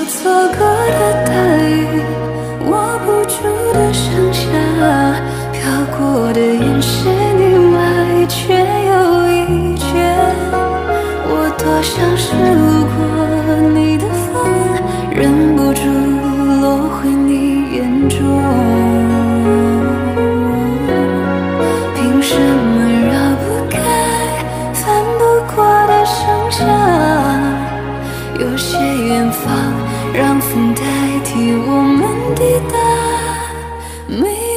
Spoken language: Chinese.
错过的大雨，握不住的盛夏，飘过的眼是你外，却有一绝。我多想是路过你的风，忍不住落回你眼中。凭什么绕不开翻不过的盛夏？有些远方让风代替我们抵达。